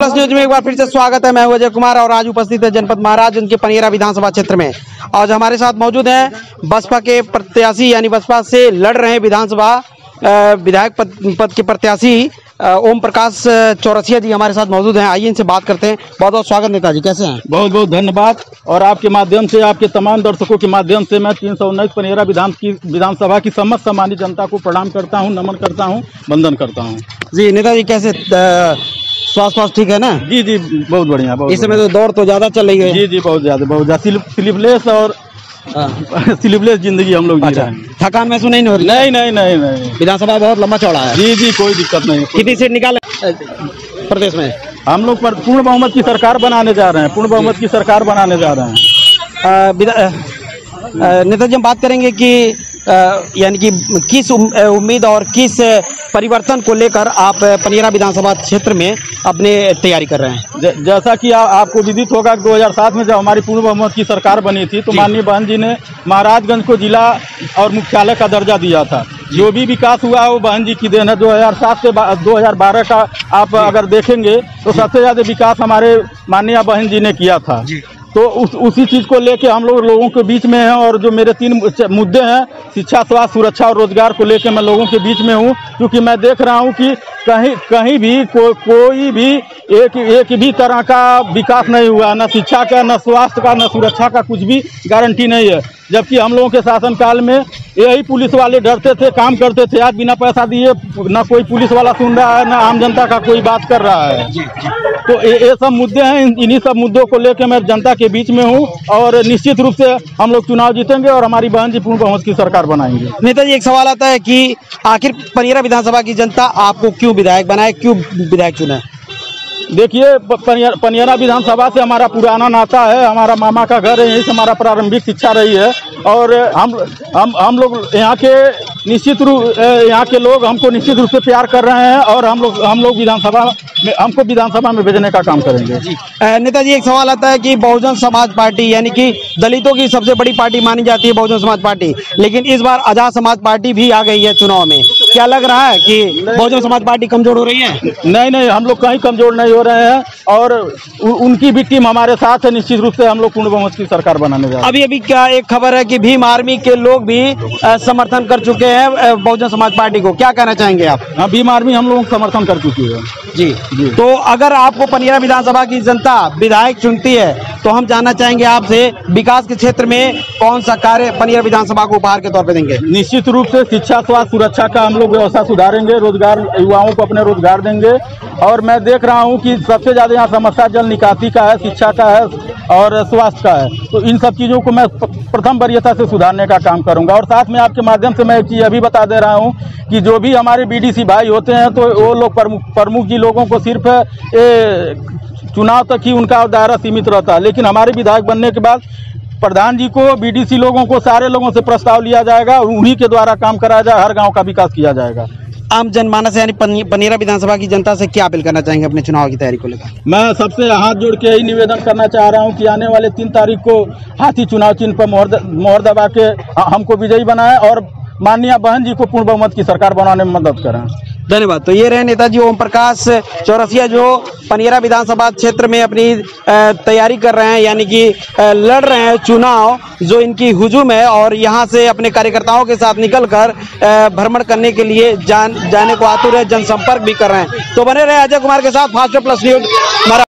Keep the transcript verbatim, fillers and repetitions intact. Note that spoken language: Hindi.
प्लस न्यूज में एक बार फिर से स्वागत है। मैं हूं अजय कुमार और आज उपस्थित है जनपद महाराज उनके पनियरा विधानसभा क्षेत्र में। आज हमारे साथ मौजूद हैं बसपा के प्रत्याशी यानी बसपा से लड़ रहे विधानसभा विधायक पद, पद के प्रत्याशी ओम प्रकाश चौरसिया जी हमारे साथ मौजूद हैं। आइए इनसे बात करते हैं। बहुत बहुत स्वागत नेताजी, कैसे हैं? बहुत बहुत धन्यवाद। और आपके माध्यम से, आपके तमाम दर्शकों के माध्यम से मैं तीन सौ उन्नीस पनियरा विधान की विधानसभा की समस्त सम्मानित जनता को प्रणाम करता हूं, नमन करता हूं, वंदन करता हूं। जी नेताजी, कैसे स्वास्थ्य वास्थ्य ठीक है ना? जी जी बहुत बढ़िया। बहुत इस समय तो दौड़ तो ज्यादा चल रही है। जी जी बहुत ज्यादा बहुत ज्यादा स्लीपलेस और स्लीपलेस जिंदगी हम लोग जी रहे हैं। थकान महसूस नहीं हो रही? नहीं नहीं नहीं नहीं। विधानसभा बहुत लंबा चौड़ा है। जी जी कोई दिक्कत नहीं। कितनी सीट निकाले प्रदेश में? हम लोग पर पूर्ण बहुमत की सरकार बनाने जा रहे हैं। पूर्ण बहुमत की सरकार बनाने जा रहे हैं। नेताजी, हम बात करेंगे कि यानी कि किस उम्मीद और किस परिवर्तन को लेकर आप पनियरा विधानसभा क्षेत्र में अपने तैयारी कर रहे हैं? ज, जैसा कि आ, आपको विदित होगा कि दो हज़ार सात में जब हमारी पूर्ण बहुमत की सरकार बनी थी तो माननीय बहन जी ने महाराजगंज को जिला और मुख्यालय का दर्जा दिया था। जो भी विकास हुआ वो बहन जी की देन है। दो हज़ार सात से दो हज़ार बारह का आप अगर देखेंगे तो सबसे ज़्यादा विकास हमारे माननीय बहन जी ने किया था। तो उस उसी चीज़ को लेके हम लोग लोगों के बीच में हैं। और जो मेरे तीन मुद्दे हैं, शिक्षा, स्वास्थ्य, सुरक्षा और रोजगार को लेके मैं लोगों के बीच में हूँ, क्योंकि मैं देख रहा हूँ कि कहीं कहीं भी को, कोई भी एक एक भी तरह का विकास नहीं हुआ, न शिक्षा का, न स्वास्थ्य का, न सुरक्षा का, कुछ भी गारंटी नहीं है। जबकि हम लोगों के शासनकाल में यही पुलिस वाले डरते थे, काम करते थे। आज बिना पैसा दिए न कोई पुलिस वाला सुन रहा है, न आम जनता का कोई बात कर रहा है। तो ये सब मुद्दे हैं। इन्हीं सब मुद्दों को लेकर मैं जनता के बीच में हूँ और निश्चित रूप से हम लोग चुनाव जीतेंगे और हमारी बहन जी पूर्ण बहुमत की सरकार बनाएंगे। नेताजी, एक सवाल आता है कि आखिर पनियरा विधानसभा की जनता आपको क्यों विधायक बनाए, क्यों विधायक चुने? देखिए, पनियरा विधानसभा से हमारा पुराना नाता है। हमारा मामा का घर है, यहीं से हमारा प्रारंभिक शिक्षा रही है। और हम हम हम लोग यहाँ के निश्चित रूप यहाँ के लोग हमको निश्चित रूप से प्यार कर रहे हैं और हम लोग हम लोग विधानसभा में हमको विधानसभा में भेजने का काम करेंगे। नेताजी, एक सवाल आता है कि बहुजन समाज पार्टी यानी कि दलितों की सबसे बड़ी पार्टी मानी जाती है बहुजन समाज पार्टी, लेकिन इस बार आजाद समाज पार्टी भी आ गई है चुनाव में। क्या लग रहा है कि बहुजन समाज पार्टी कमजोर हो रही है? नहीं नहीं, हम लोग कहीं कमजोर नहीं हो रहे हैं और उ, उनकी भी टीम हमारे साथ है। निश्चित रूप से हम लोग पूर्ण बहुमत की सरकार बनाने जा रहे हैं। अभी अभी क्या एक खबर है कि भीम आर्मी के लोग भी आ, समर्थन कर चुके हैं बहुजन समाज पार्टी को, क्या कहना चाहेंगे आप? हाँ, भीम आर्मी हम लोग समर्थन कर चुकी है। जी जी। तो अगर आपको पनियरा विधानसभा की जनता विधायक चुनती है तो हम जानना चाहेंगे आपसे, विकास के क्षेत्र में कौन सा कार्य पनियरा विधानसभा को उपहार के तौर पे देंगे? निश्चित रूप से शिक्षा, स्वास्थ्य, सुरक्षा का हम लोग व्यवस्था सुधारेंगे। रोजगार, युवाओं को अपने रोजगार देंगे। और मैं देख रहा हूं कि सबसे ज्यादा यहाँ समस्या जल निकासी का है, शिक्षा का है और स्वास्थ्य का है। तो इन सब चीज़ों को मैं प्रथम वरीयता से सुधारने का काम करूंगा। और साथ में आपके माध्यम से मैं एक चीज़ अभी बता दे रहा हूं कि जो भी हमारे बीडीसी भाई होते हैं तो वो लोग प्रमुख प्रमुख जी लोगों को सिर्फ ए, चुनाव तक ही उनका दायरा सीमित रहता है। लेकिन हमारे विधायक बनने के बाद प्रधान जी को, बीडीसी लोगों को, सारे लोगों से प्रस्ताव लिया जाएगा, उन्हीं के द्वारा काम कराया जाए, हर गाँव का विकास किया जाएगा। आम जनमानस यानी पनियरा विधानसभा की जनता से क्या अपील करना चाहेंगे अपने चुनाव की तैयारी को लेकर? मैं सबसे हाथ जोड़ के यही निवेदन करना चाह रहा हूं कि आने वाले तीन तारीख को हाथी चुनाव चिन्ह पर मोहर मोहर दबा के हमको विजयी बनाएं और माननीय बहन जी को पूर्ण बहुमत की सरकार बनाने में मदद करें। धन्यवाद। तो ये रहे नेताजी ओम प्रकाश चौरसिया जो पनियरा विधानसभा क्षेत्र में अपनी तैयारी कर रहे हैं, यानी कि लड़ रहे हैं चुनाव जो इनकी हुजूम है और यहाँ से अपने कार्यकर्ताओं के साथ निकलकर भ्रमण करने के लिए जान जाने को आतुर है, जनसंपर्क भी कर रहे हैं। तो बने रहे अजय कुमार के साथ फास्ट प्लस न्यूज।